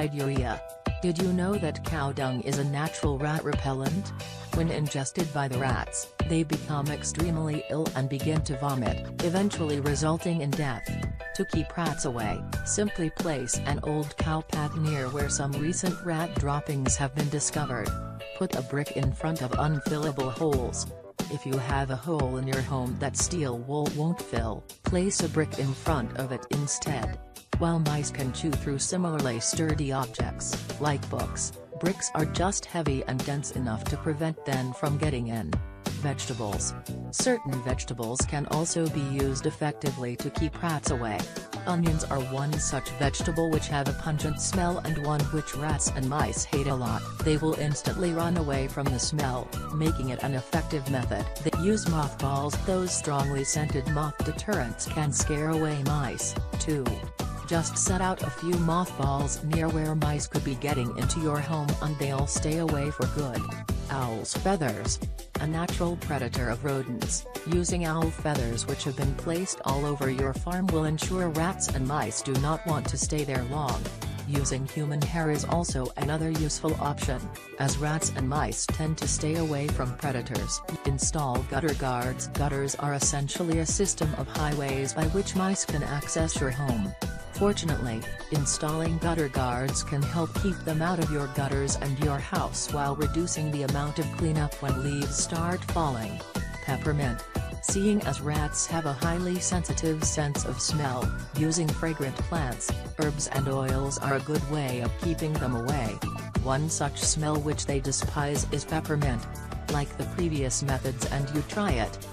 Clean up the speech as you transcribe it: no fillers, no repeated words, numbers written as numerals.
pesticide urea. Did you know that cow dung is a natural rat repellent? When ingested by the rats, they become extremely ill and begin to vomit, eventually resulting in death. To keep rats away, simply place an old cow pad near where some recent rat droppings have been discovered. Put a brick in front of unfillable holes. If you have a hole in your home that steel wool won't fill, place a brick in front of it instead. While mice can chew through similarly sturdy objects, like books, bricks are just heavy and dense enough to prevent them from getting in. Vegetables. Certain vegetables can also be used effectively to keep rats away. Onions are one such vegetable which have a pungent smell and one which rats and mice hate a lot. They will instantly run away from the smell, making it an effective method. They use mothballs. Those strongly scented moth deterrents can scare away mice, too. Just set out a few mothballs near where mice could be getting into your home and they'll stay away for good. Owl's feathers. A natural predator of rodents, using owl feathers which have been placed all over your farm will ensure rats and mice do not want to stay there long. Using human hair is also another useful option, as rats and mice tend to stay away from predators. Install gutter guards. Gutters are essentially a system of highways by which mice can access your home. Fortunately, installing gutter guards can help keep them out of your gutters and your house while reducing the amount of cleanup when leaves start falling. Peppermint. Seeing as rats have a highly sensitive sense of smell, using fragrant plants, herbs and oils are a good way of keeping them away. One such smell which they despise is peppermint. Like the previous methods and you try it,